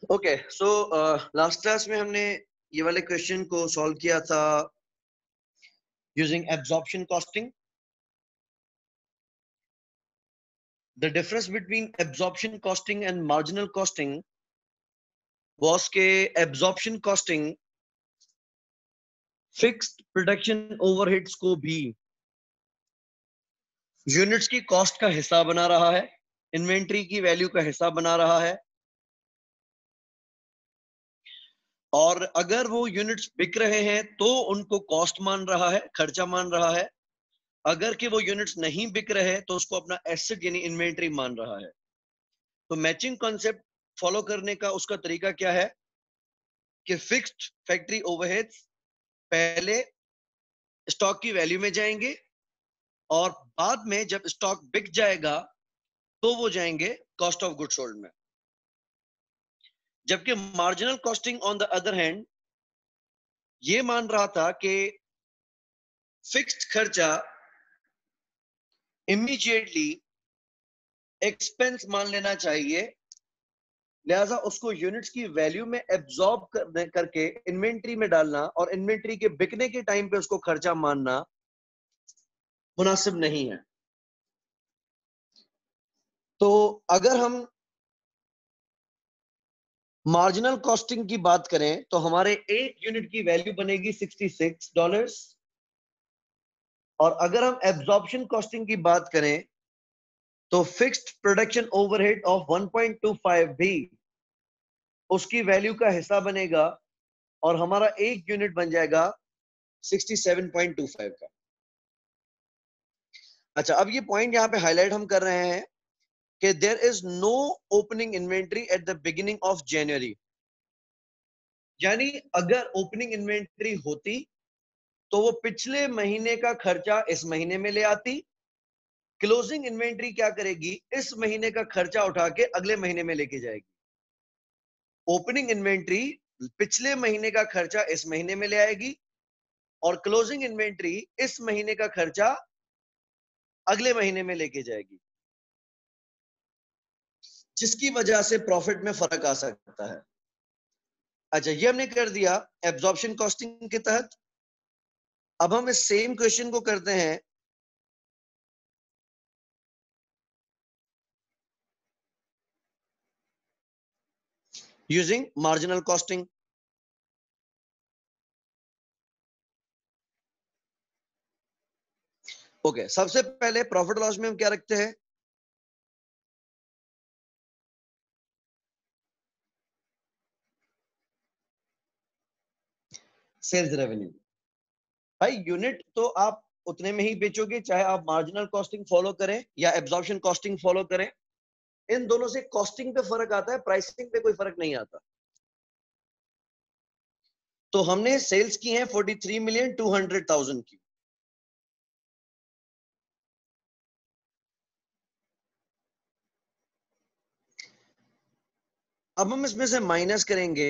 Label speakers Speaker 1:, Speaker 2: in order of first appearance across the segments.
Speaker 1: Okay, so last class में हमने ये वाले क्वेश्चन को सॉल्व किया था using absorption costing. The difference between absorption costing and marginal costing was के absorption costing fixed production overheads को भी यूनिट्स की कॉस्ट का हिस्सा बना रहा है, इन्वेंट्री की वैल्यू का हिस्सा बना रहा है, और अगर वो यूनिट्स बिक रहे हैं तो उनको कॉस्ट मान रहा है, खर्चा मान रहा है. अगर कि वो यूनिट्स नहीं बिक रहे तो उसको अपना एसेट यानी इन्वेंट्री मान रहा है. तो मैचिंग कॉन्सेप्ट फॉलो करने का उसका तरीका क्या है कि फिक्स्ड फैक्ट्री ओवरहेड्स पहले स्टॉक की वैल्यू में जाएंगे और बाद में जब स्टॉक बिक जाएगा तो वो जाएंगे कॉस्ट ऑफ गुड सोल्ड में. जबकि marginal costing on the other hand ये मान रहा था कि फिक्स्ड खर्चा इमीडिएटली एक्सपेंस मान लेना चाहिए, लिहाजा उसको यूनिट्स की वैल्यू में एब्जॉर्ब करके इन्वेंट्री में डालना और इन्वेंट्री के बिकने के टाइम पे उसको खर्चा मानना मुनासिब नहीं है. तो अगर हम मार्जिनल कॉस्टिंग की बात करें तो हमारे एक यूनिट की वैल्यू बनेगी $66, और अगर हम एब्जॉर्प्शन कॉस्टिंग की बात करें तो फिक्स्ड प्रोडक्शन ओवरहेड ऑफ 1.25 भी उसकी वैल्यू का हिस्सा बनेगा और हमारा एक यूनिट बन जाएगा 67.25 का. अच्छा, अब ये पॉइंट यहां पे हाईलाइट हम कर रहे हैं कि there is no opening inventory at the beginning of January. यानी अगर ओपनिंग इन्वेंट्री होती तो वो पिछले महीने का खर्चा इस महीने में ले आती. क्लोजिंग इन्वेंट्री क्या करेगी, इस महीने का खर्चा उठा के अगले महीने में लेके जाएगी. ओपनिंग इन्वेंट्री पिछले महीने का खर्चा इस महीने में ले आएगी और क्लोजिंग इन्वेंट्री इस महीने का खर्चा अगले महीने में लेके जाएगी, जिसकी वजह से प्रॉफिट में फर्क आ सकता है. अच्छा, ये हमने कर दिया एब्जॉर्प्शन कॉस्टिंग के तहत. अब हम इस सेम क्वेश्चन को करते हैं यूजिंग मार्जिनल कॉस्टिंग. ओके, सबसे पहले प्रॉफिट लॉस में हम क्या रखते हैं, सेल्स रेवेन्यू. भाई यूनिट तो आप उतने में ही बेचोगे चाहे आप मार्जिनल कॉस्टिंग फॉलो करें या एब्जॉर्प्शन कॉस्टिंग फॉलो करें. इन दोनों से कॉस्टिंग पे फर्क आता है, प्राइसिंग पे कोई फर्क नहीं आता. तो हमने सेल्स की है 43,200,000 की. अब हम इसमें से माइनस करेंगे,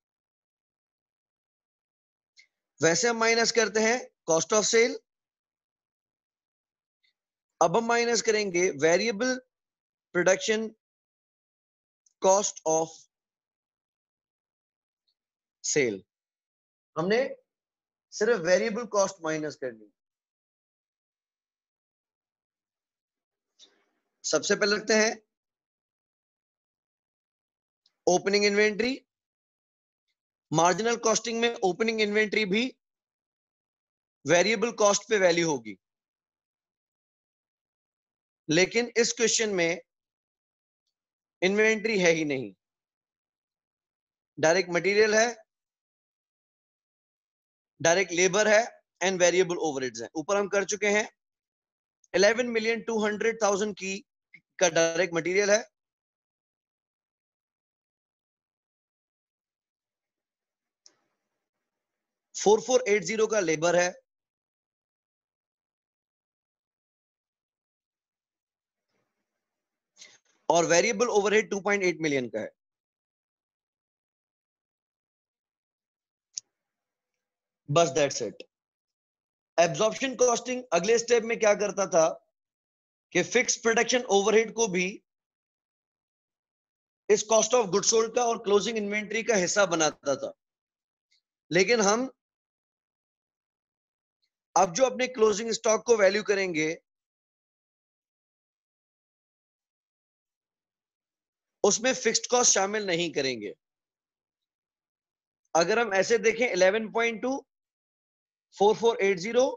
Speaker 1: वैसे हम माइनस करते हैं कॉस्ट ऑफ सेल. अब हम माइनस करेंगे variable production cost of sale. हमने सिर्फ वेरिएबल कॉस्ट माइनस करनी. सबसे पहले रखते हैं ओपनिंग इन्वेंट्री. मार्जिनल कॉस्टिंग में ओपनिंग इन्वेंट्री भी वेरिएबल कॉस्ट पे वैल्यू होगी, लेकिन इस क्वेश्चन में इन्वेंट्री है ही नहीं, डायरेक्ट मटेरियल है, डायरेक्ट लेबर है एंड वेरिएबल ओवरहेड्स है. ऊपर हम कर चुके हैं 11,200,000 की का डायरेक्ट मटेरियल है, 4480 का लेबर है, और वेरिएबल ओवरहेड 2.8 मिलियन का है. बस दैट्स इट. एब्जॉर्प्शन कॉस्टिंग अगले स्टेप में क्या करता था कि फिक्स प्रोडक्शन ओवरहेड को भी इस कॉस्ट ऑफ गुड सोल्ड का और क्लोजिंग इन्वेंट्री का हिस्सा बनाता था। लेकिन हम अब जो अपने क्लोजिंग स्टॉक को वैल्यू करेंगे उसमें फिक्स्ड कॉस्ट शामिल नहीं करेंगे। अगर हम ऐसे देखें 11.2 4480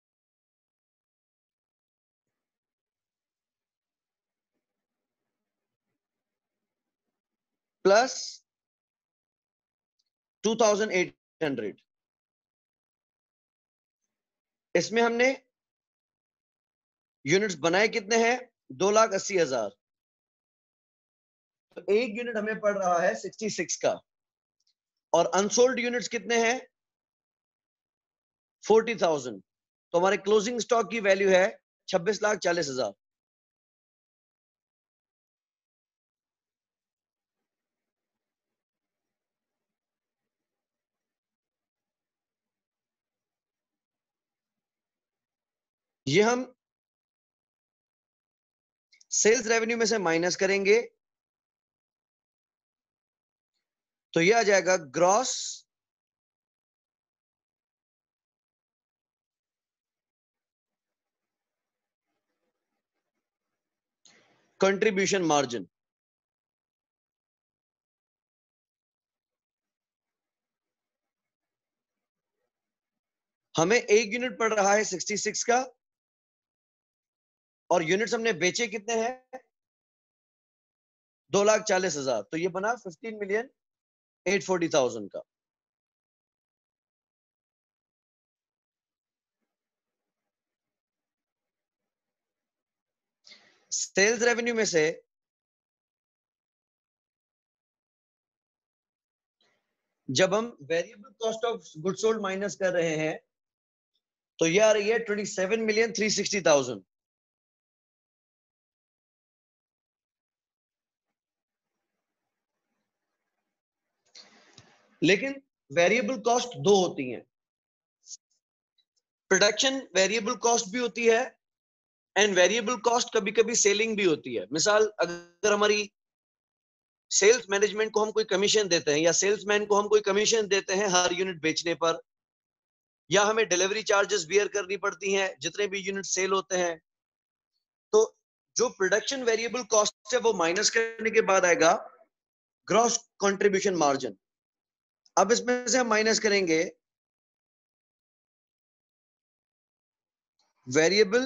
Speaker 1: प्लस 2800, इसमें हमने यूनिट्स बनाए कितने हैं? 2,80,000। तो एक यूनिट हमें पड़ रहा है 66 का, और अनसोल्ड यूनिट्स कितने हैं? 40,000। तो हमारे क्लोजिंग स्टॉक की वैल्यू है 26,40,000। ये हम सेल्स रेवेन्यू में से माइनस करेंगे, तो ये आ जाएगा ग्रॉस कंट्रीब्यूशन मार्जिन। हमें एक यूनिट पड़ रहा है 66 का, और यूनिट्स हमने बेचे कितने हैं? 2,40,000। तो ये बना 15,840,000 का। सेल्स रेवेन्यू में से जब हम variable cost of good sold minus कर रहे हैं तो ये आ रही है 27,360,000। लेकिन वेरिएबल कॉस्ट दो होती हैं। प्रोडक्शन वेरिएबल कॉस्ट भी होती है, एंड वेरिएबल कॉस्ट कभी कभी सेलिंग भी होती है। मिसाल, अगर हमारी सेल्स मैनेजमेंट को हम कोई कमीशन देते हैं, या सेल्समैन को हम कोई कमीशन देते हैं हर यूनिट बेचने पर, या हमें डिलीवरी चार्जेस बियर करनी पड़ती हैं जितने भी यूनिट सेल होते हैं, तो जो प्रोडक्शन वेरिएबल कॉस्ट है वो माइनस करने के बाद आएगा ग्रॉस कंट्रीब्यूशन मार्जिन। अब इसमें से हम माइनस करेंगे वेरिएबल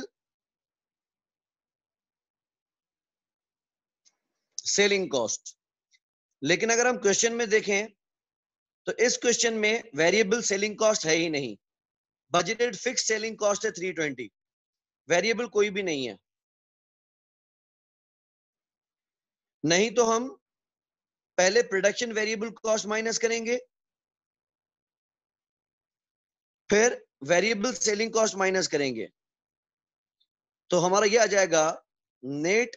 Speaker 1: सेलिंग कॉस्ट। लेकिन अगर हम क्वेश्चन में देखें तो इस क्वेश्चन में वेरिएबल सेलिंग कॉस्ट है ही नहीं। बजटेड फिक्स सेलिंग कॉस्ट है 320, वेरिएबल कोई भी नहीं है। नहीं तो हम पहले प्रोडक्शन वेरिएबल कॉस्ट माइनस करेंगे, फिर वेरिएबल सेलिंग कॉस्ट माइनस करेंगे, तो हमारा ये आ जाएगा net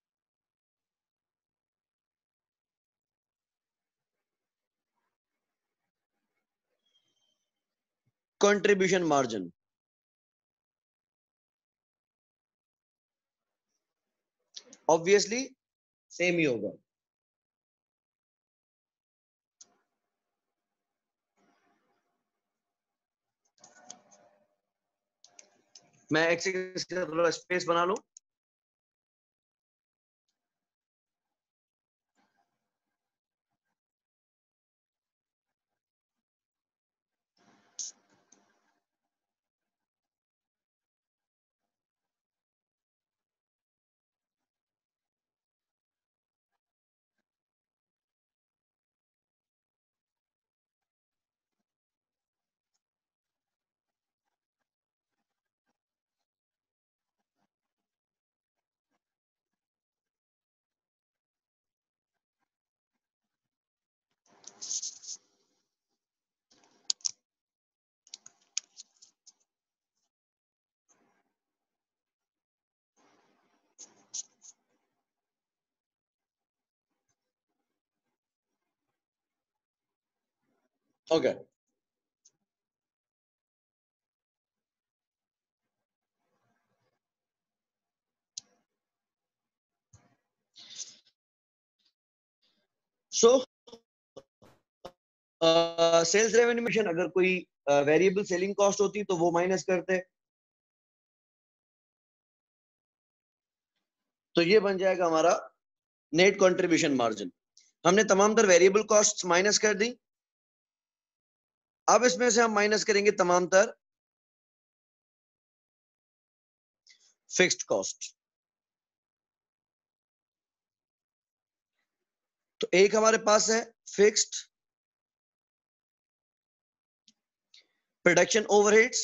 Speaker 1: contribution margin. Obviously same ही होगा। मैं एक सेकंड थोड़ा स्पेस बना लूं। ओके, सो सेल्स रेवेन्यू में अगर कोई वेरिएबल सेलिंग कॉस्ट होती तो वो माइनस करते, तो ये बन जाएगा हमारा नेट कंट्रीब्यूशन मार्जिन। हमने तमाम तर वेरिएबल कॉस्ट माइनस कर दी। अब इसमें से हम माइनस करेंगे तमाम तर फिक्स्ड कॉस्ट। तो एक हमारे पास है फिक्स्ड प्रोडक्शन ओवरहेड्स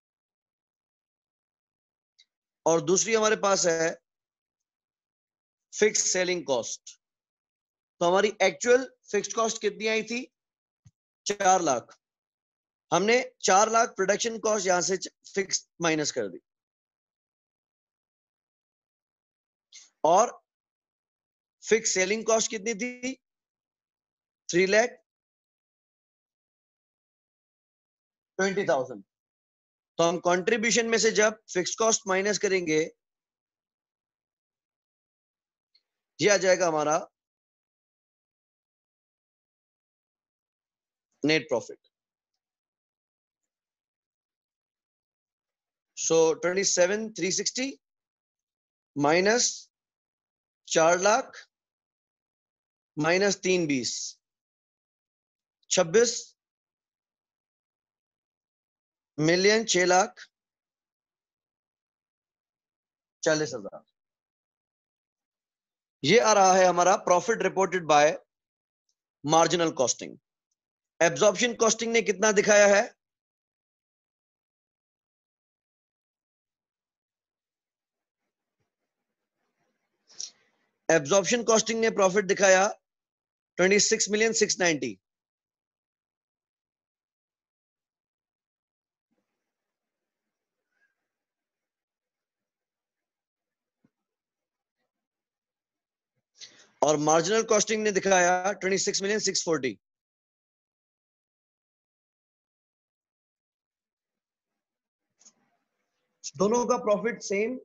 Speaker 1: और दूसरी हमारे पास है फिक्स्ड सेलिंग कॉस्ट। तो हमारी एक्चुअल फिक्स्ड कॉस्ट कितनी आई थी? 4 लाख। हमने 4 लाख प्रोडक्शन कॉस्ट यहां से फिक्स माइनस कर दी और फिक्स सेलिंग कॉस्ट कितनी थी? 3,20,000। तो हम कंट्रीब्यूशन में से जब फिक्स कॉस्ट माइनस करेंगे, ये आ जाएगा हमारा net profit. So 27,360 minus 4 lakh minus 3,20 26 million 6,40,000। ये आ रहा है हमारा profit reported by marginal costing. Absorption costing ने कितना दिखाया है? एब्जॉर्प्शन कॉस्टिंग ने प्रॉफिट दिखाया 26,690,000। और मार्जिनल कॉस्टिंग ने दिखाया 26,640,000। दोनों का प्रॉफिट सेम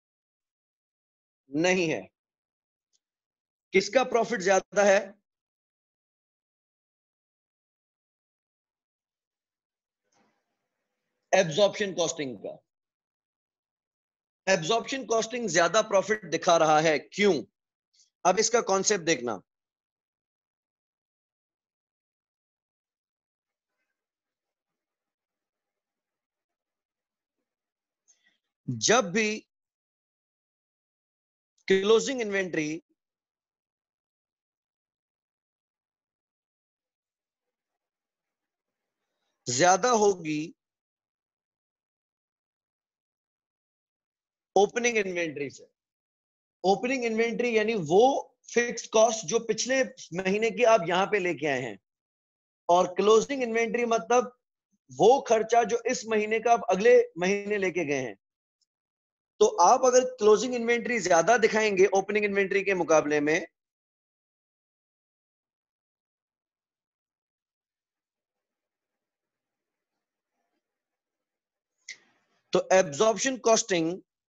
Speaker 1: नहीं है। किसका प्रॉफिट ज्यादा है? एब्जॉर्प्शन कॉस्टिंग का। एब्जॉर्प्शन कॉस्टिंग ज्यादा प्रॉफिट दिखा रहा है, क्यों? अब इसका कॉन्सेप्ट देखना। जब भी क्लोजिंग इन्वेंट्री ज्यादा होगी ओपनिंग इन्वेंट्री से, ओपनिंग इन्वेंट्री यानी वो फिक्स कॉस्ट जो पिछले महीने की आप यहां पे लेके आए हैं, और क्लोजिंग इन्वेंट्री मतलब वो खर्चा जो इस महीने का आप अगले महीने लेके गए हैं। तो आप अगर क्लोजिंग इन्वेंट्री ज्यादा दिखाएंगे ओपनिंग इन्वेंट्री के मुकाबले में, तो absorption costing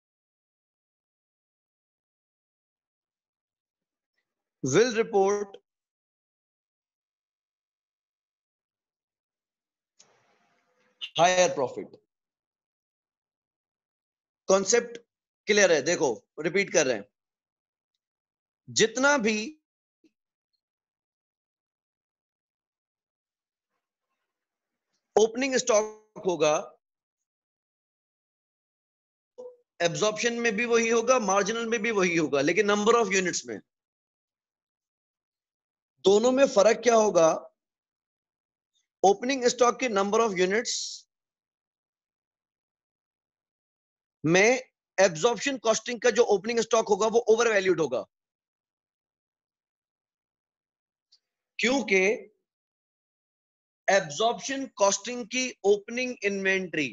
Speaker 1: will report higher profit। Concept clear है? देखो रिपीट कर रहे हैं। जितना भी ओपनिंग स्टॉक होगा, एब्जॉर्प्शन में भी वही होगा, मार्जिनल में भी वही होगा, लेकिन नंबर ऑफ यूनिट्स में, दोनों में फर्क क्या होगा? ओपनिंग स्टॉक के नंबर ऑफ यूनिट्स में एब्जॉर्प्शन कॉस्टिंग का जो ओपनिंग स्टॉक होगा वो ओवर वैल्यूड होगा, क्योंकि एब्जॉर्प्शन कॉस्टिंग की ओपनिंग इन्वेंट्री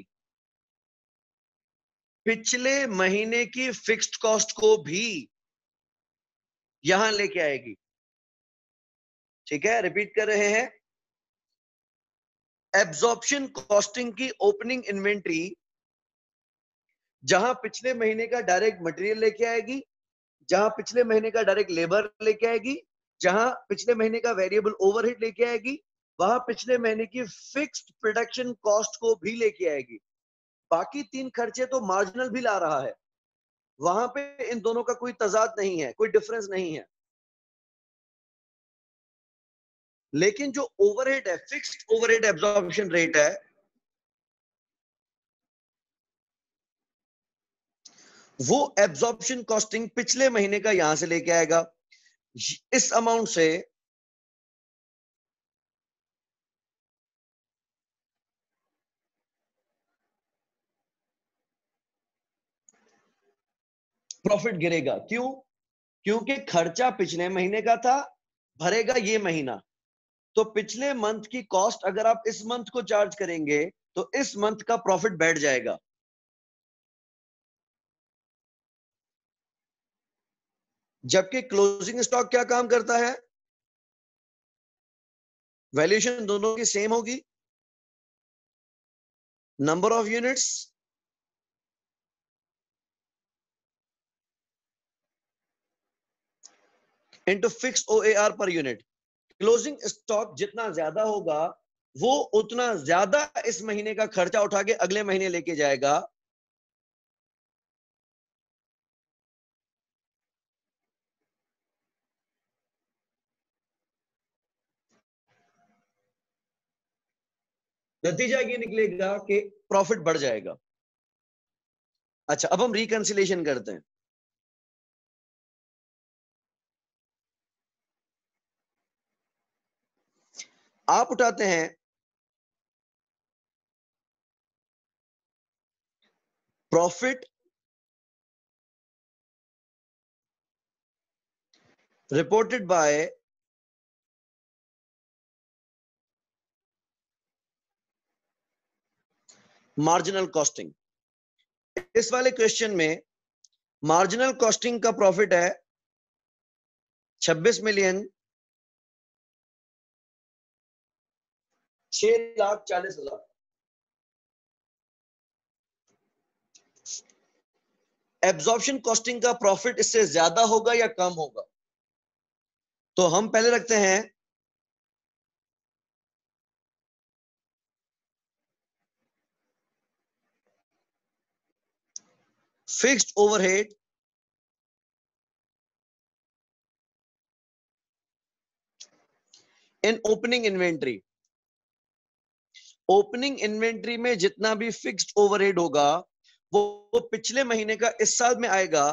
Speaker 1: पिछले महीने की फिक्स्ड कॉस्ट को भी यहां लेके आएगी। ठीक है, रिपीट कर रहे हैं। एब्जॉर्प्शन कॉस्टिंग की ओपनिंग इन्वेंट्री जहां पिछले महीने का डायरेक्ट मटेरियल लेके आएगी, जहां पिछले महीने का डायरेक्ट लेबर लेके आएगी, जहां पिछले महीने का वेरिएबल ओवरहेड लेके आएगी, वहां पिछले महीने की फिक्स्ड प्रोडक्शन कॉस्ट को भी लेके आएगी। बाकी 3 खर्चे तो मार्जिनल भी ला रहा है, वहां पे इन दोनों का कोई तजाद नहीं है, कोई डिफरेंस नहीं है। लेकिन जो ओवरहेड है, फिक्स्ड ओवरहेड एब्जॉर्प्शन रेट है, वो एब्जॉर्प्शन कॉस्टिंग पिछले महीने का यहां से लेके आएगा। इस अमाउंट से प्रॉफिट गिरेगा। क्यों? क्योंकि खर्चा पिछले महीने का था, भरेगा ये महीना। तो पिछले मंथ की कॉस्ट अगर आप इस मंथ को चार्ज करेंगे तो इस मंथ का प्रॉफिट बैठ जाएगा। जबकि क्लोजिंग स्टॉक क्या काम करता है? वैल्यूएशन दोनों की सेम होगी, number of units into fixed OAR per unit. Closing stock जितना ज्यादा होगा, वो उतना ज्यादा इस महीने का खर्चा उठा के अगले महीने लेके जाएगा। नतीजा ये निकलेगा कि प्रॉफिट बढ़ जाएगा। अच्छा, अब हम रिकंसिलेशन करते हैं। आप उठाते हैं profit reported by marginal costing. इस वाले क्वेश्चन में मार्जिनल कॉस्टिंग का प्रॉफिट है 26,6,40,000। एब्जॉर्प्शन कॉस्टिंग का प्रॉफिट इससे ज्यादा होगा या कम होगा? तो हम पहले रखते हैं fixed overhead in opening inventory. Opening inventory में जितना भी फिक्स्ड ओवरहेड होगा, वो पिछले महीने का इस साल में आएगा,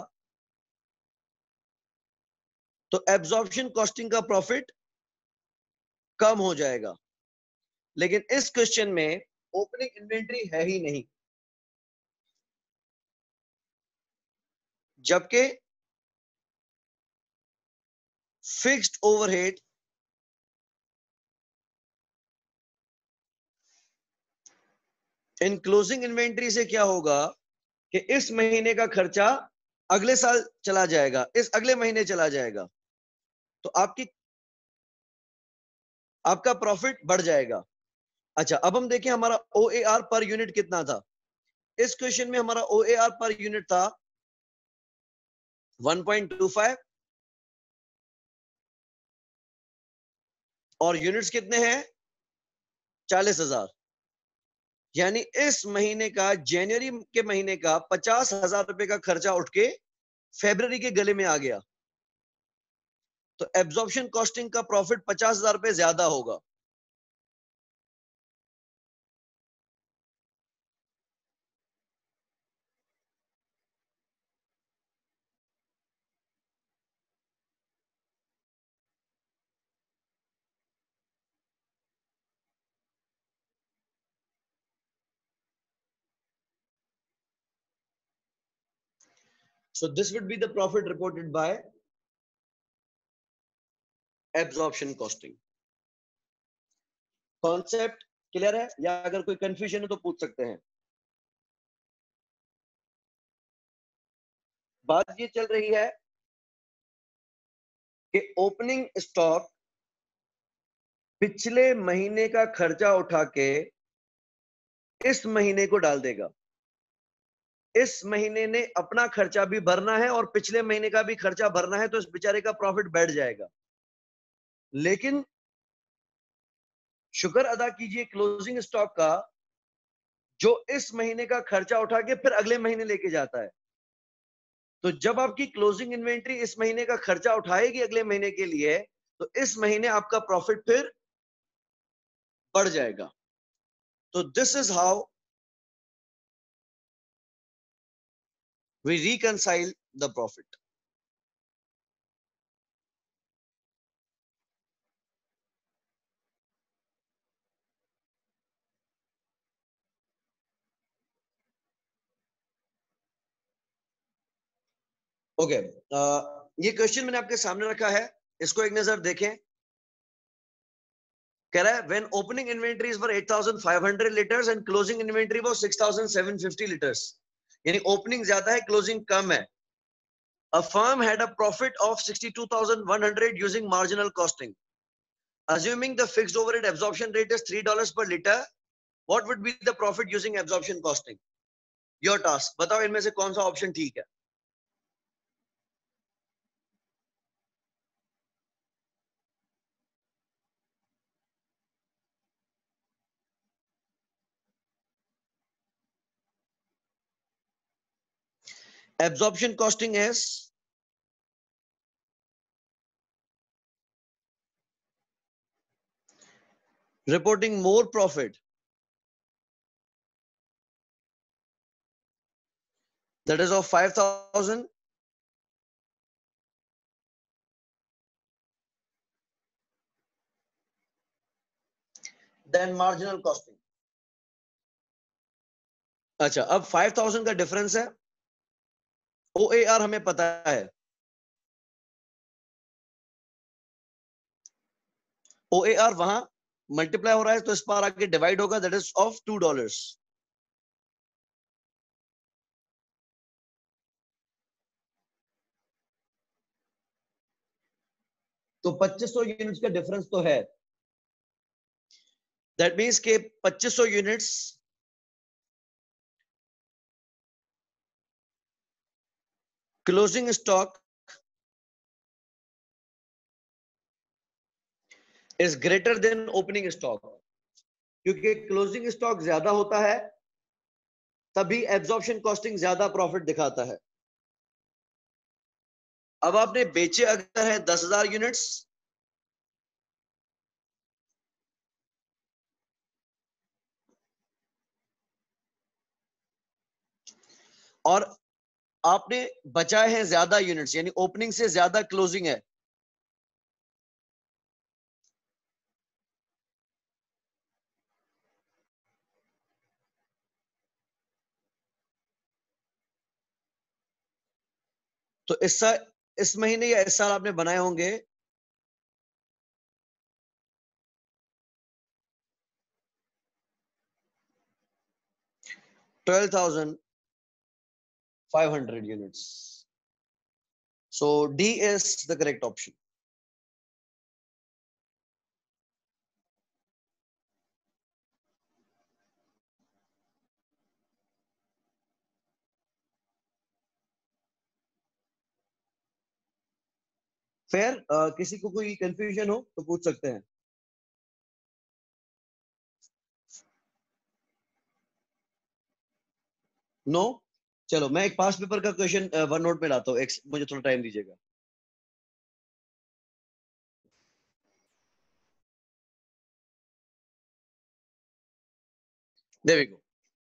Speaker 1: तो एब्जॉर्प्शन कॉस्टिंग का प्रॉफिट कम हो जाएगा। लेकिन इस क्वेश्चन में ओपनिंग इन्वेंट्री है ही नहीं, जबकि fixed overhead in closing inventory से क्या होगा कि इस महीने का खर्चा अगले साल चला जाएगा, इस अगले महीने चला जाएगा, तो आपका प्रॉफिट बढ़ जाएगा। अच्छा, अब हम देखें हमारा ओएआर पर यूनिट कितना था। इस क्वेश्चन में हमारा ओएआर पर यूनिट था 1.25 और यूनिट्स कितने हैं? 40,000। यानी इस महीने का, जनवरी के महीने का 50,000 रुपए का खर्चा उठ के फरवरी के गले में आ गया, तो एब्जॉर्प्शन कॉस्टिंग का प्रॉफिट 50,000 रुपए ज्यादा होगा। So this would be the profit reported by absorption costing. Concept clear है या अगर कोई कंफ्यूजन है तो पूछ सकते हैं। बात ये चल रही है कि ओपनिंग स्टॉक पिछले महीने का खर्चा उठा के इस महीने को डाल देगा। इस महीने ने अपना खर्चा भी भरना है और पिछले महीने का भी खर्चा भरना है, तो इस बेचारे का प्रॉफिट बैठ जाएगा। लेकिन शुक्र अदा कीजिए क्लोजिंग स्टॉक का, जो इस महीने का खर्चा उठा के फिर अगले महीने लेके जाता है। तो जब आपकी क्लोजिंग इन्वेंट्री इस महीने का खर्चा उठाएगी अगले महीने के लिए, तो इस महीने आपका प्रॉफिट फिर बढ़ जाएगा। तो this is how we reconcile the profit. Okay, ये क्वेश्चन मैंने आपके सामने रखा है, इसको एक नजर देखें। कह रहा है when opening inventories were 8500 litres and closing inventory वो 6750 लीटर्स, यानी ओपनिंग ज्यादा है, क्लोजिंग कम है। A firm had a profit of 62,100 using marginal costing. Assuming the fixed overhead absorption rate is $3 per liter, what would be the profit using absorption costing? Your task. बताओ इनमें से कौन सा option ठीक है? Absorption costing is reporting more profit, that is of 5,000, than marginal costing. अच्छा, अब 5,000 का डिफरेंस है, OAR हमें पता है, OAR वहां मल्टीप्लाई हो रहा है, तो इस पर आगे डिवाइड होगा, दैट इज ऑफ $2। तो 2500 यूनिट्स का डिफरेंस तो है, दैट मीन्स के 2500 units closing stock is greater than opening stock, क्योंकि क्लोजिंग स्टॉक ज्यादा होता है तभी एब्जॉर्प्शन कॉस्टिंग ज्यादा प्रॉफिट दिखाता है। अब आपने बेचे अगर है 10,000 यूनिट्स, और आपने बचाए हैं ज्यादा यूनिट्स, यानी ओपनिंग से ज्यादा क्लोजिंग है, तो इस महीने या इस साल आपने बनाए होंगे 12,500 units. So D is the correct option. फिर किसी को कोई कंफ्यूजन हो तो पूछ सकते हैं। नो, चलो मैं एक पास पेपर का क्वेश्चन वन नोट में लाता हूँ, मुझे थोड़ा टाइम दीजिएगा। There we go.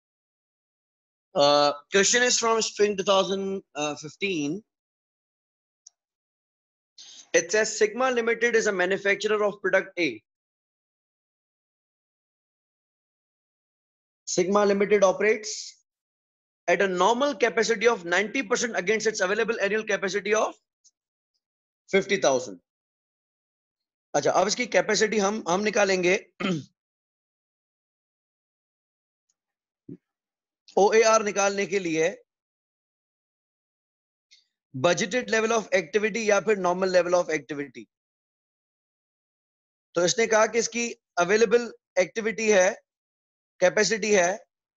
Speaker 1: Question is from spring 2015. It says Sigma Limited is a manufacturer of product A. Sigma Limited operates at a normal capacity of 90% against its available annual capacity of 50,000. अच्छा, अब इसकी capacity हम निकालेंगे। OAR निकालने के लिए budgeted level of activity या फिर नॉर्मल लेवल ऑफ एक्टिविटी। तो इसने कहा कि इसकी अवेलेबल एक्टिविटी है, कैपेसिटी है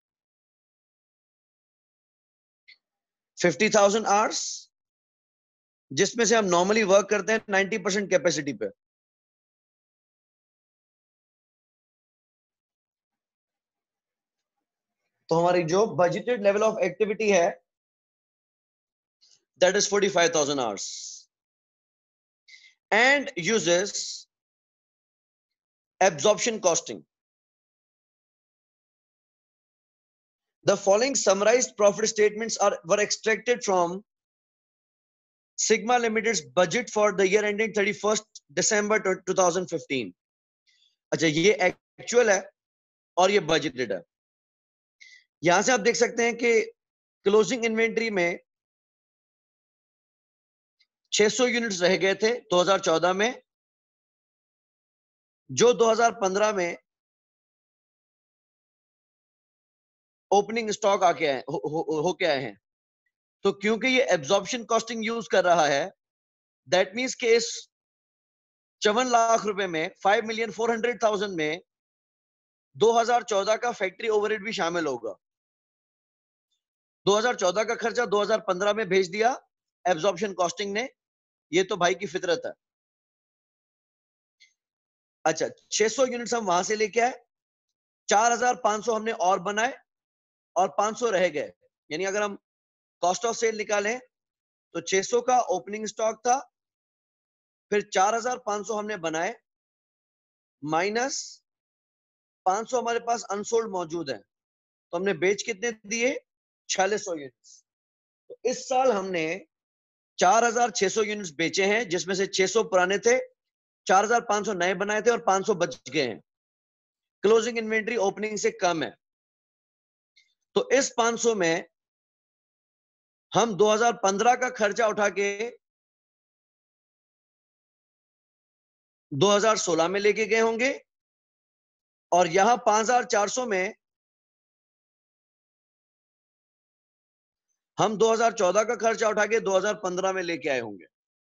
Speaker 1: 50,000 आवर्स, जिसमें से हम नॉर्मली वर्क करते हैं 90% कैपेसिटी पे। तो हमारी जो बजटेड लेवल ऑफ एक्टिविटी है that is 45,000 hours and uses absorption costing. The following summarized profit statements were extracted from Sigma Limited's budget for the year ending 31st December 2015. अच्छा, ये actual है और ये बजटेड है। यहां से आप देख सकते हैं कि क्लोजिंग इन्वेंट्री में 600 यूनिट्स रह गए थे 2014 में, जो 2015 में ओपनिंग स्टॉक आके आए होके आए हैं। तो क्योंकि ये एब्जॉर्प्शन कॉस्टिंग यूज कर रहा है, दैट मींस कि इस 54 लाख रुपए में 5,400,000 में 2014 का फैक्ट्री ओवरहेड भी शामिल होगा। 2014 का खर्चा 2015 में भेज दिया एब्जॉर्प्शन कॉस्टिंग ने, ये तो भाई की फितरत है। अच्छा, 600 यूनिट्स हम वहां से लेके आए, 4,500 हमने और बनाए और 500 रह गए। यानी अगर हम कॉस्ट ऑफ सेल निकालें तो 600 का ओपनिंग स्टॉक था, फिर 4,500 हमने बनाए, माइनस 500 हमारे पास अनसोल्ड मौजूद है, तो हमने बेच कितने दिए? 4600 यूनिट्स। तो इस साल हमने 4,600 यूनिट्स बेचे हैं, जिसमें से 600 पुराने थे, 4,500 नए बनाए थे और 500 बच गए हैं। क्लोजिंग इन्वेंट्री ओपनिंग से कम है, तो इस 500 में हम 2015 का खर्चा उठा के 2016 में लेके गए होंगे, और यहां 5,400 में हम 2014 का खर्चा उठा के 2015 में लेके आए होंगे।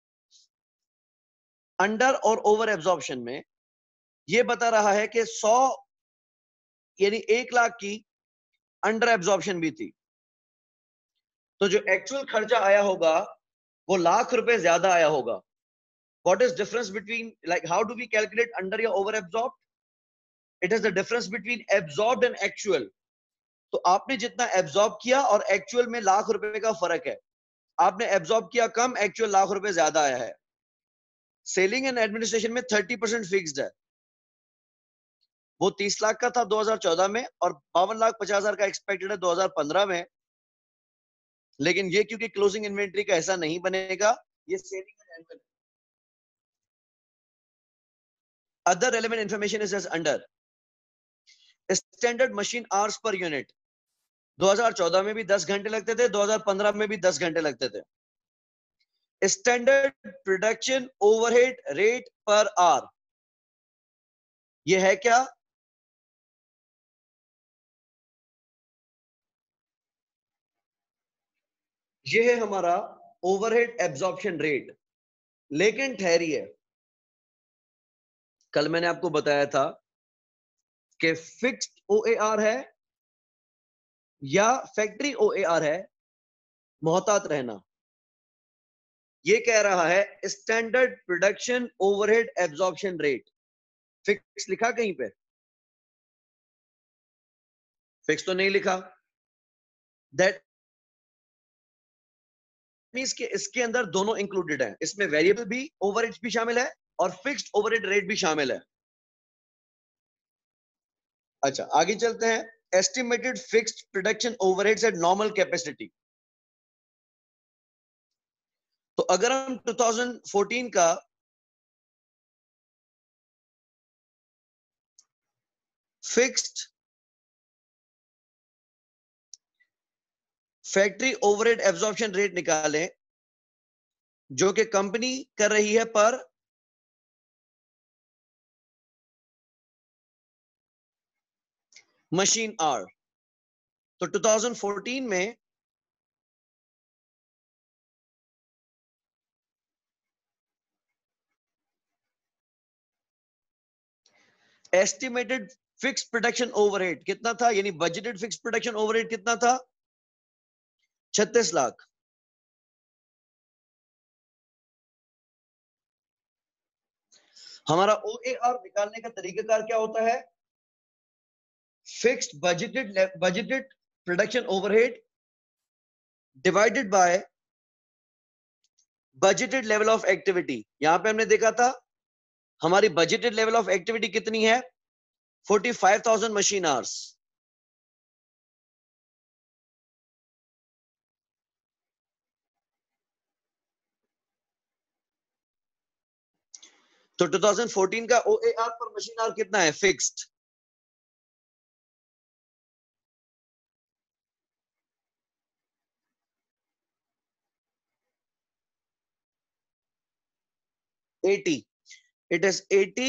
Speaker 1: अंडर और ओवर एब्जॉर्प्शन में यह बता रहा है कि 100 यानी 1 लाख की अंडर एब्जॉर्प्शन भी थी, तो जो एक्चुअल खर्चा आया होगा वो लाख रुपए ज्यादा आया होगा। What is difference between, like, how do we calculate under या over absorbed? It is the difference between absorbed and actual. तो आपने जितना एब्जॉर्ब किया और एक्चुअल में लाख रुपए का फर्क है। आपने एब्जॉर्ब किया कम, एक्चुअल लाख रुपए ज्यादा आया है। सेलिंग एंड एडमिनिस्ट्रेशन में 30% फिक्स्ड है, वो 30 लाख का था 2014 में और 52,50,000 का एक्सपेक्टेड है 2015 में। लेकिन ये क्योंकि क्लोजिंग इन्वेंट्री का ऐसा नहीं बनेगा, ये selling and admin. Other relevant information is as under. Standard machine hours per unit 2014 में भी 10 घंटे लगते थे, 2015 में भी 10 घंटे लगते थे। Standard production overhead rate per hour, यह है क्या? यह है हमारा ओवरहेड एब्जॉर्प्शन रेट। लेकिन ठहरिए, कल मैंने आपको बताया था कि फिक्स्ड ओएआर है या फैक्ट्री ओएआर है, मोहतात रहना। ये कह रहा है standard production overhead absorption rate. Fixed लिखा कहीं पे? फिक्स तो नहीं लिखा। दैट मींस कि इसके अंदर दोनों इंक्लूडेड है, इसमें वेरिएबल भी ओवरहेड्स भी शामिल है और फिक्स्ड ओवरहेड रेट भी शामिल है। अच्छा, आगे चलते हैं। Estimated fixed production overheads at normal capacity. तो अगर हम 2014 का fixed factory overhead absorption rate निकालें, जो कि कंपनी कर रही है पर मशीन आवर, तो 2014 में एस्टिमेटेड फिक्स प्रोडक्शन ओवरहेड कितना था, यानी बजटेड फिक्स प्रोडक्शन ओवरहेड कितना था? 36 लाख। हमारा ओएआर निकालने का तरीकाकार क्या होता है? Fixed budgeted production overhead divided by budgeted level of activity. यहां पे हमने देखा था हमारी बजटेड लेवल ऑफ एक्टिविटी कितनी है, 45,000 मशीन आवर्स। तो 2014 का OAR पर मशीन आवर कितना है फिक्स्ड, एटी। इट इज 80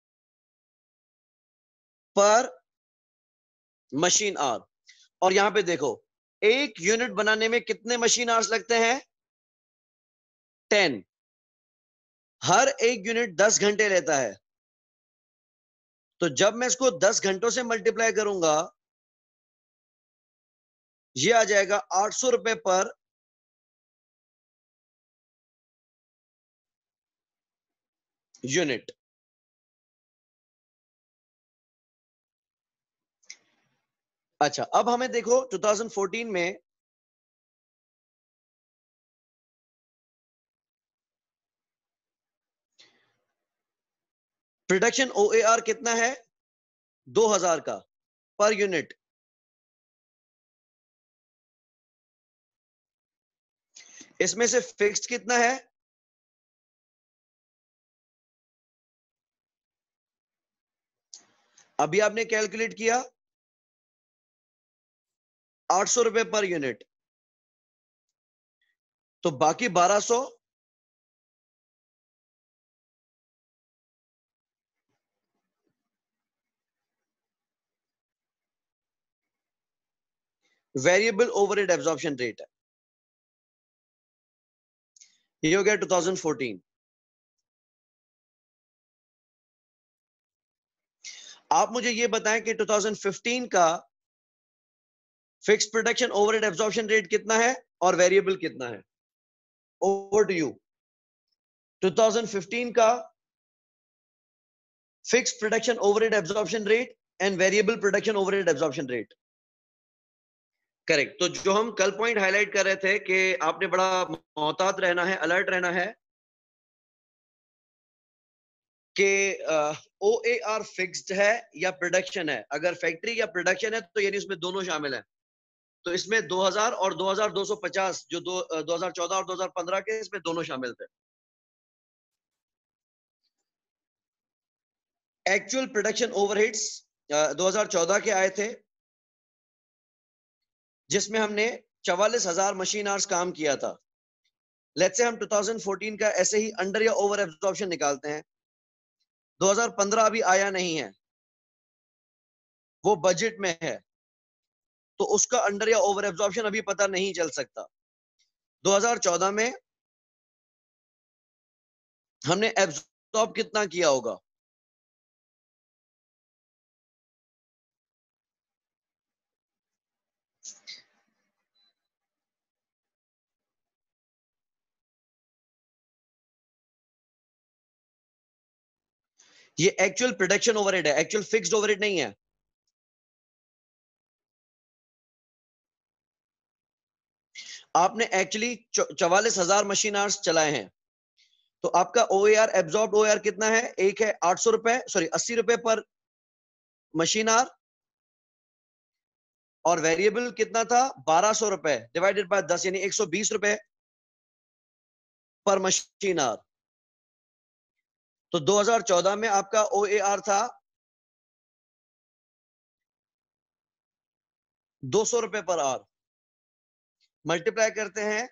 Speaker 1: पर मशीन आवर। और यहां पे देखो एक यूनिट बनाने में कितने मशीन आवर्स लगते हैं, 10। हर एक यूनिट 10 घंटे लेता है। तो जब मैं इसको 10 घंटों से मल्टीप्लाई करूंगा, ये आ जाएगा 800 रुपए पर यूनिट। अच्छा, अब हमें देखो 2014 में प्रोडक्शन OAR कितना है, 2000 का पर यूनिट। इसमें से फिक्स्ड कितना है, अभी आपने कैलकुलेट किया 800 रुपए पर यूनिट। तो बाकी 1200 वेरिएबल ओवरहेड एब्जॉर्प्शन रेट है। ये हो गया 2014। आप मुझे ये बताएं कि 2015 का fixed production overhead absorption rate कितना है और वेरिएबल कितना है। Over to you. 2015 का fixed production overhead absorption rate and variable production overhead absorption rate. Correct. तो जो हम कल पॉइंट हाईलाइट कर रहे थे कि आपने बड़ा मोहतात रहना है, अलर्ट रहना है कि OAR फिक्स्ड है या प्रोडक्शन है। अगर फैक्ट्री या प्रोडक्शन है तो यानी उसमें दोनों शामिल हैं। तो इसमें 2000 और 2250 जो 2014 और 2015 के, इसमें दोनों शामिल थे। एक्चुअल प्रोडक्शन ओवरहेड्स 2014 के आए थे, जिसमें हमने 44,000 मशीन आवर्स काम किया था। लेट्स से हम 2014 का ऐसे ही अंडर या ओवर एब्जॉर्प्शन निकालते हैं। 2015 अभी आया नहीं है, वो बजट में है, तो उसका अंडर या ओवर एब्जॉर्प्शन अभी पता नहीं चल सकता। 2014 में हमने एब्जॉर्ब कितना किया होगा, ये एक्चुअल प्रोडक्शन ओवरहेड है, एक्चुअल फिक्स्ड ओवरहेड नहीं है। आपने एक्चुअली 44,000 मशीन आवर्स चलाए हैं, तो आपका OAR एब्जॉर्ब OAR कितना है, एक है 800 रुपए, सॉरी 80 रुपए पर मशीन आवर, और वेरिएबल कितना था 1200 रुपए डिवाइडेड बाय 10 यानी 120 रुपए पर मशीन आवर। तो 2014 में आपका OAR था 200 रुपए पर आवर। मल्टीप्लाई करते हैं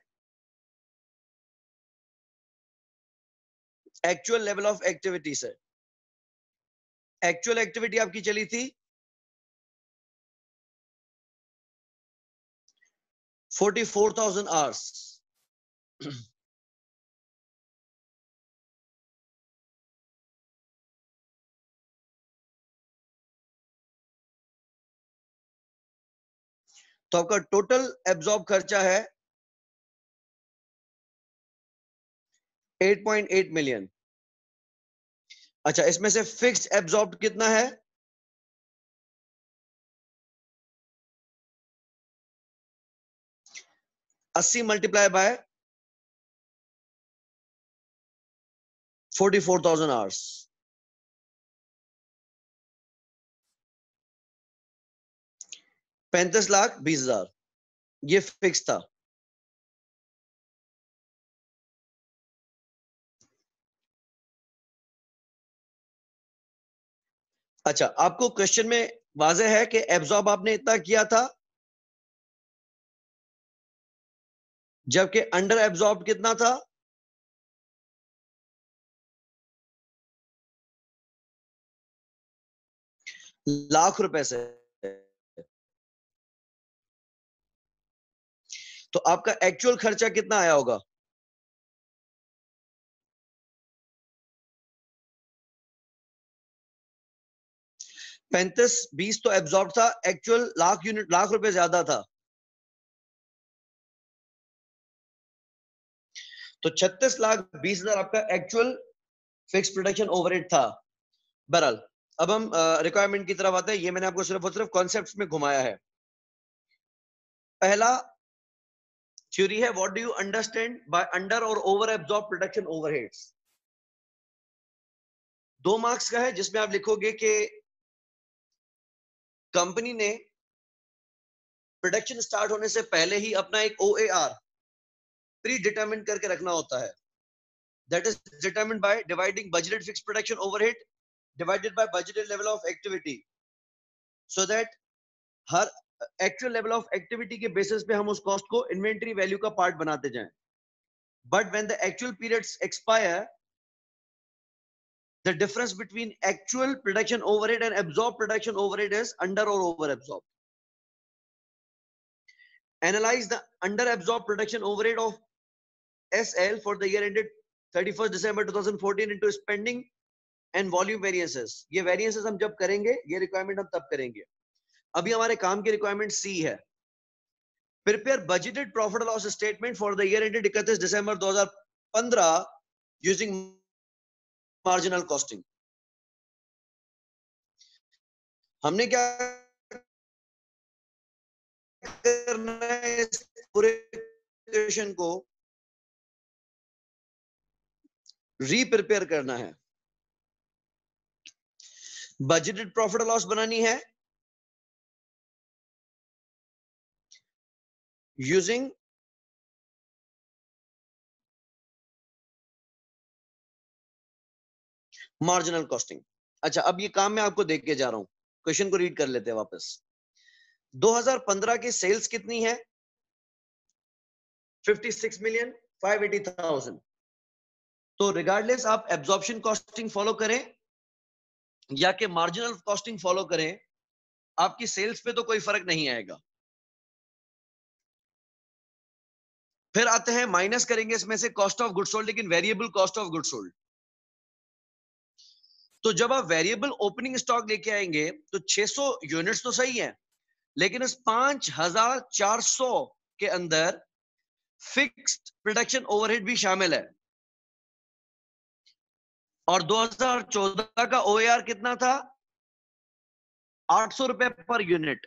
Speaker 1: एक्चुअल लेवल ऑफ एक्टिविटी से। एक्चुअल एक्टिविटी आपकी चली थी 44,000 आवर्स। तो आपका टोटल एब्जॉर्ब खर्चा है 8.8 मिलियन। अच्छा, इसमें से फिक्स्ड एब्जॉर्ब कितना है, 80 मल्टीप्लाई बाय 44,000 आवर्स, 35,20,000, ये फिक्स था। अच्छा, आपको क्वेश्चन में वाज़ेह है कि एब्जॉर्ब आपने इतना किया था, जबकि अंडर एब्जॉर्ब कितना था? लाख रुपए से। तो आपका एक्चुअल खर्चा कितना आया होगा? 35-20 तो एब्जॉर्ब था, एक्चुअल लाख रुपए ज्यादा था। तो 36,20,000 आपका एक्चुअल फिक्स प्रोडक्शन ओवरहेड था। बहरहाल, अब हम रिक्वायरमेंट की तरफ आते हैं। ये मैंने आपको सिर्फ और सिर्फ कॉन्सेप्ट्स में घुमाया है। पहला थ्योरी है, what do you understand by under और over absorb production overheads. 2 marks का है, जिसमें आप लिखोगे कि कंपनी ने प्रोडक्शन स्टार्ट होने से पहले ही अपना एक OAR प्री डिटरमिन करके रखना होता है। That is determined by dividing budgeted fixed production overhead divided by budgeted level of activity, so that हर एक्चुअल लेवल ऑफ एक्टिविटी के बेसिस पे हम उस कॉस्ट को इन्वेंटरी वैल्यू का पार्ट बनाते जाएं। But when the actual periods expire, the difference between actual production overhead and absorbed production overhead is under or over absorbed. Analyze the under absorbed production overhead of SL for the year ended 31st December 2014 into spending and volume variances. ये variances हम जब करेंगे, ये requirement हम तब करेंगे। अभी हमारे काम की रिक्वायरमेंट सी है, prepare budgeted profit loss statement for the year ended 31 December 2015 using marginal costing. हमने क्या करना है, इस पूरे क्वेश्चन को रीप्रिपेयर करना है। बजटेड प्रॉफिट लॉस बनानी है यूजिंग मार्जिनल कॉस्टिंग। अच्छा, अब ये काम मैं आपको देख के जा रहा हूं, क्वेश्चन को रीड कर लेते हैं वापस। 2015 की सेल्स कितनी है? 56,580,000। तो रिगार्डलेस आप एब्जॉर्प्शन कॉस्टिंग फॉलो करें या कि मार्जिनल कॉस्टिंग फॉलो करें, आपकी सेल्स पे तो कोई फर्क नहीं आएगा। फिर आते हैं, माइनस करेंगे इसमें से कॉस्ट ऑफ गुड्स सोल्ड, लेकिन variable cost of goods sold. तो जब आप वेरिएबल ओपनिंग स्टॉक लेके आएंगे तो 600 यूनिट्स तो सही है, लेकिन इस 5,400 के अंदर फिक्स्ड प्रोडक्शन ओवरहेड भी शामिल है। और 2014 का OAR कितना था? 800 रुपए पर यूनिट।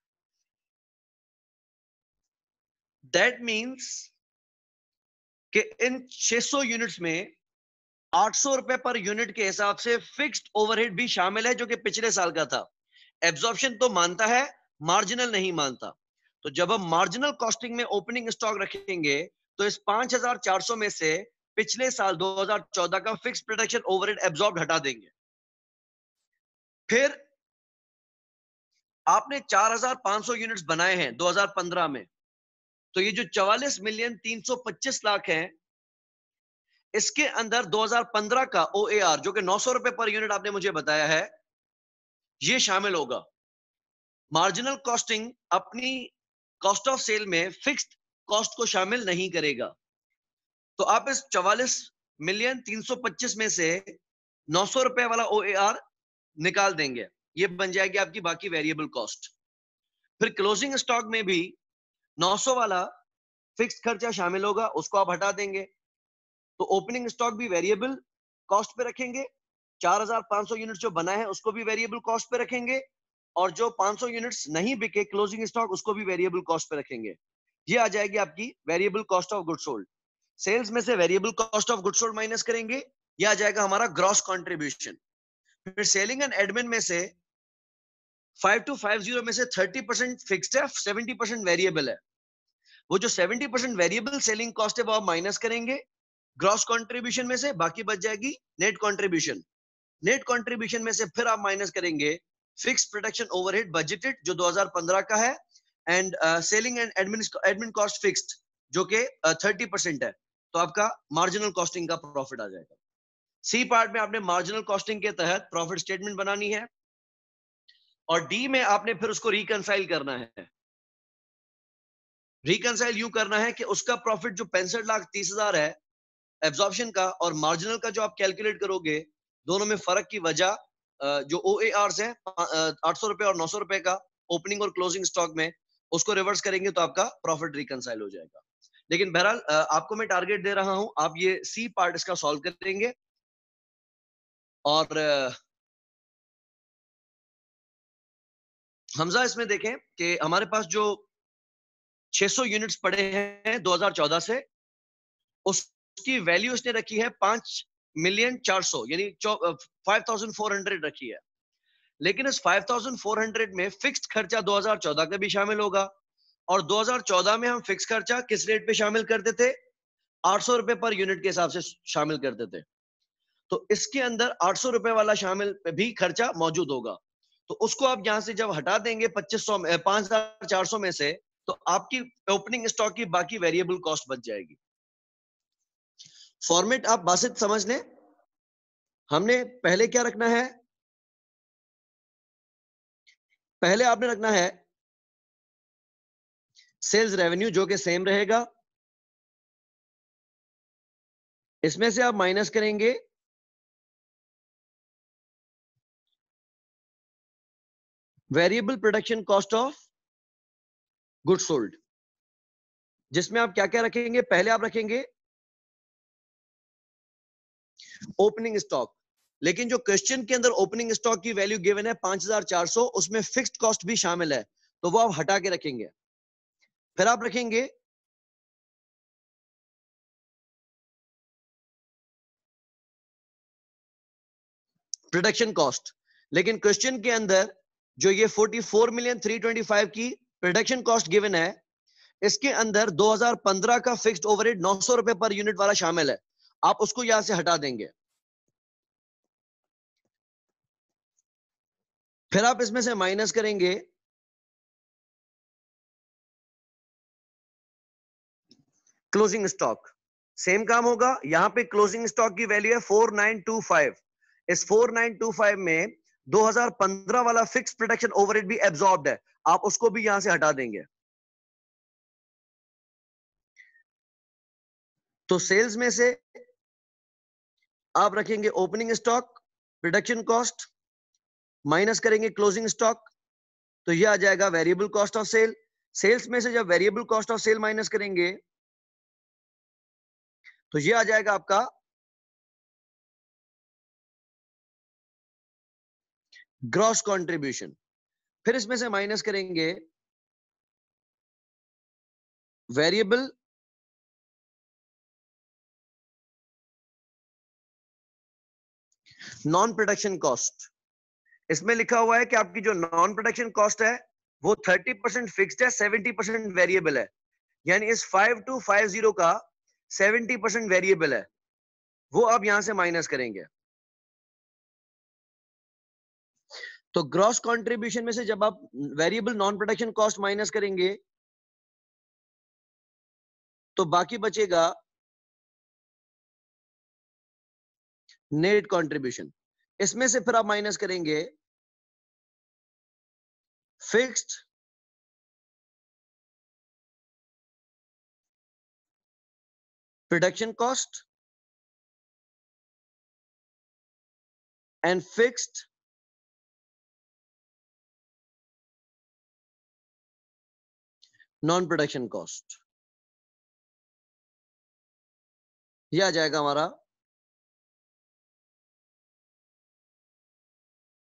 Speaker 1: दैट मींस कि इन 600 यूनिट्स में 800 रुपए पर यूनिट के हिसाब से फिक्स्ड ओवरहेड भी शामिल है, जो कि पिछले साल का था। एब्जॉर्प्शन तो मानता है, मार्जिनल नहीं मानता। तो जब हम मार्जिनल कॉस्टिंग में ओपनिंग स्टॉक रखेंगे तो इस 5,400 में से पिछले साल 2014 का फिक्स प्रोडक्शन ओवरहेड एब्जॉर्ब हटा देंगे। फिर आपने 4,500 यूनिट्स बनाए हैं 2015 में, तो ये जो 44,325,00,000 है, इसके अंदर 2015 का OAR जो कि 900 रुपए पर यूनिट आपने मुझे बताया है, ये शामिल होगा। मार्जिनल कॉस्टिंग अपनी कॉस्ट ऑफ सेल में फिक्स्ड कॉस्ट को शामिल नहीं करेगा। तो आप इस 44,325,00,000 में से 900 रुपए वाला OAR निकाल देंगे, ये बन जाएगी आपकी बाकी वेरिएबल कॉस्ट। फिर क्लोजिंग स्टॉक में भी 900 वाला फिक्स्ड खर्चा शामिल होगा, उसको आप हटा देंगे। तो ओपनिंग स्टॉक भी वेरिएबल कॉस्ट पे रखेंगे, 4,500 यूनिट जो बना है उसको भी वेरिएबल कॉस्ट पे रखेंगे, और जो 500 यूनिट्स नहीं बिके क्लोजिंग स्टॉक, उसको भी वेरिएबल कॉस्ट पे रखेंगे। ये आ जाएगी आपकी variable cost of good sold. Sales में से variable cost of good sold minus करेंगे, ये आ जाएगा हमारा ग्रॉस कंट्रीब्यूशन। फिर सेलिंग एंड एडमिन में से 5250 में से 30% फिक्स्ड है, 70% वेरिएबल है। वो जो 70% वेरिएबल सेलिंग कॉस्ट है वो आप माइनस करेंगे ग्रॉस कंट्रीब्यूशन में से, बाकी बच जाएगी नेट कंट्रीब्यूशन। नेट कंट्रीब्यूशन में से फिर आप माइनस करेंगे फिक्स्ड प्रोडक्शन ओवरहेड बजटेड जो 2015 का है, and selling and admin cost fixed जो कि 30% है, तो आपका मार्जिनल कॉस्टिंग का प्रॉफिट आ जाएगा। सी पार्ट में आपने मार्जिनल कॉस्टिंग के तहत प्रॉफिट स्टेटमेंट बनानी है, और डी में आपने फिर उसको रिकंसाइल करना है। रिकंसाइल यूं करना है कि उसका प्रॉफिट जो 65,30,000 है एब्जॉर्प्शन का, और मार्जिनल का जो आप कैलकुलेट करोगे, दोनों में फर्क की वजह जो OARs है 800 रुपए और 900 रुपए का ओपनिंग और क्लोजिंग स्टॉक में, उसको रिवर्स करेंगे तो आपका प्रॉफिट रिकंसाइल हो जाएगा। लेकिन बहरहाल आपको मैं टारगेट दे रहा हूं, आप ये सी पार्ट इसका सॉल्व करेंगे, और हमजा इसमें देखें कि हमारे पास जो 600 यूनिट्स पड़े हैं 2014 से, उसकी वैल्यू इसने रखी है 5,400,000 यानी 5,400 रखी है। लेकिन इस 5,400 में फिक्स्ड खर्चा 2014 का भी शामिल होगा, और 2014 में हम फिक्स खर्चा किस रेट पे शामिल करते थे, 800 रुपए पर यूनिट के हिसाब से शामिल करते थे। तो इसके अंदर 800 रुपए वाला शामिल भी खर्चा मौजूद होगा। तो उसको आप यहां से जब हटा देंगे 2500 में 5,400 में से, तो आपकी ओपनिंग स्टॉक की बाकी वेरिएबल कॉस्ट बच जाएगी। फॉर्मेट आप बासित समझ लें, हमने पहले क्या रखना है, पहले आपने रखना है सेल्स रेवेन्यू जो कि सेम रहेगा, इसमें से आप माइनस करेंगे variable production cost of good sold, जिसमें आप क्या क्या रखेंगे, पहले आप रखेंगे ओपनिंग स्टॉक। लेकिन जो क्वेश्चन के अंदर ओपनिंग स्टॉक की वैल्यू गिवन है 5,400, उसमें फिक्स्ड कॉस्ट भी शामिल है, तो वो आप हटा के रखेंगे। फिर आप रखेंगे प्रोडक्शन कॉस्ट। लेकिन क्वेश्चन के अंदर जो ये 44,325,000 की प्रोडक्शन कॉस्ट गिवन है, इसके अंदर 2015 का फिक्स्ड ओवरहेड 900 रुपए पर यूनिट वाला शामिल है, आप उसको यहां से हटा देंगे। फिर आप इसमें से माइनस करेंगे क्लोजिंग स्टॉक। सेम काम होगा, यहां पे क्लोजिंग स्टॉक की वैल्यू है 4925। इस 4925 में 2015 वाला फिक्स प्रोडक्शन ओवरहेड भी एब्जॉर्ब्ड है, आप उसको भी यहां से हटा देंगे। तो सेल्स में से आप रखेंगे opening stock, production cost, minus करेंगे क्लोजिंग स्टॉक, तो यह आ जाएगा variable cost of sale. Sales में से जब variable cost of sale minus करेंगे, तो यह आ जाएगा आपका ग्रॉस कंट्रीब्यूशन। फिर इसमें से माइनस करेंगे वेरिएबल नॉन प्रोडक्शन कॉस्ट। इसमें लिखा हुआ है कि आपकी जो नॉन प्रोडक्शन कॉस्ट है वो 30% फिक्स्ड है, 70% वेरिएबल है, यानी इस 5250 का 70% वेरिएबल है, वो आप यहां से माइनस करेंगे। तो ग्रॉस कंट्रीब्यूशन में से जब आप variable non production cost minus करेंगे, तो बाकी बचेगा नेट कंट्रीब्यूशन। इसमें से फिर आप माइनस करेंगे fixed production cost and fixed non production cost. यह आ जाएगा हमारा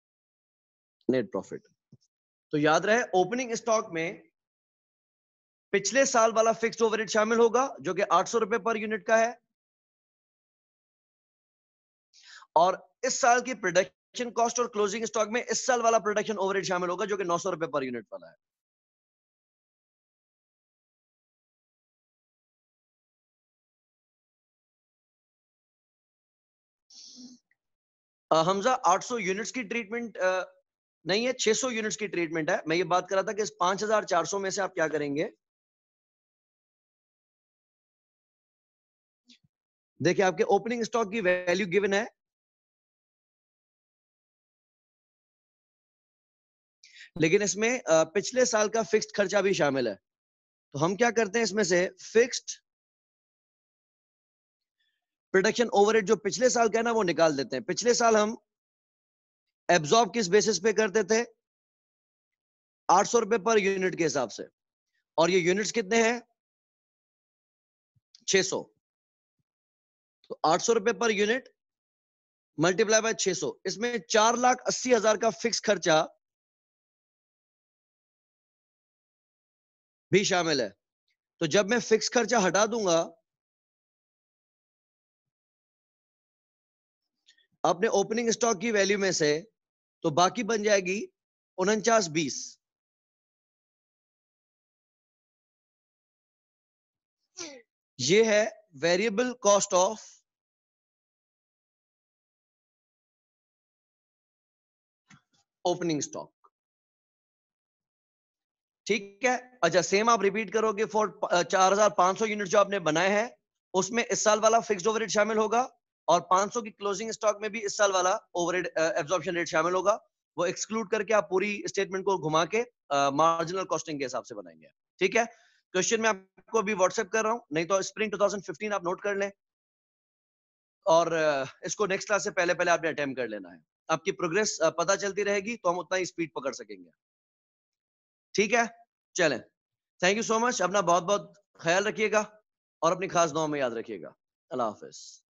Speaker 1: नेट प्रॉफिट। तो याद रहे ओपनिंग स्टॉक में पिछले साल वाला फिक्स्ड ओवरहेड शामिल होगा जो कि 800 रुपए पर यूनिट का है, और इस साल की प्रोडक्शन कॉस्ट और क्लोजिंग स्टॉक में इस साल वाला प्रोडक्शन ओवरहेड शामिल होगा जो कि 900 रुपए पर यूनिट वाला है। हमजा 800 यूनिट्स की ट्रीटमेंट नहीं है, 600 यूनिट्स की ट्रीटमेंट है। मैं ये बात कर रहा था कि इस 5400 में से आप क्या करेंगे। देखिए आपके ओपनिंग स्टॉक की वैल्यू गिवन है, लेकिन इसमें पिछले साल का फिक्स्ड खर्चा भी शामिल है। तो हम क्या करते हैं, इसमें से फिक्स्ड प्रोडक्शन ओवरहेड जो पिछले साल का है ना वो निकाल देते हैं। पिछले साल हम एब्जॉर्ब किस बेसिस पे करते थे, 800 रुपए पर यूनिट के हिसाब से, और ये यूनिट्स कितने हैं, 600। तो 800 रुपए पर यूनिट मल्टीप्लाई बाय 600, इसमें 4,80,000 का फिक्स खर्चा भी शामिल है। तो जब मैं फिक्स खर्चा हटा दूंगा अपने ओपनिंग स्टॉक की वैल्यू में से, तो बाकी बन जाएगी 49,20। ये है variable cost of opening stock. ठीक है, अच्छा सेम आप रिपीट करोगे फॉर 4,500 यूनिट जो आपने बनाए हैं, उसमें इस साल वाला फिक्स्ड ओवरहेड शामिल होगा, और 500 की क्लोजिंग स्टॉक में भी इस साल वाला ओवरहेड एब्जॉर्प्शन रेट शामिल होगा। वो एक्सक्लूड करके आप पूरी स्टेटमेंट को घुमा के मार्जिनल कॉस्टिंग के हिसाब से बनाएंगे। ठीक है, क्वेश्चन मैं आपको अभी व्हाट्सएप कर रहा हूं, नहीं तो स्प्रिंग 2015 आप नोट कर लें, और इसको नेक्स्ट क्लास से पहले पहले आपने अटेम्प्ट कर लेना है। आपकी प्रोग्रेस पता चलती रहेगी तो हम उतना ही स्पीड पकड़ सकेंगे। ठीक है, चलें, थैंक यू सो मच, अपना बहुत बहुत ख्याल रखिएगा और अपनी खास दुआ में याद रखिएगा। अल्लाह हाफिज।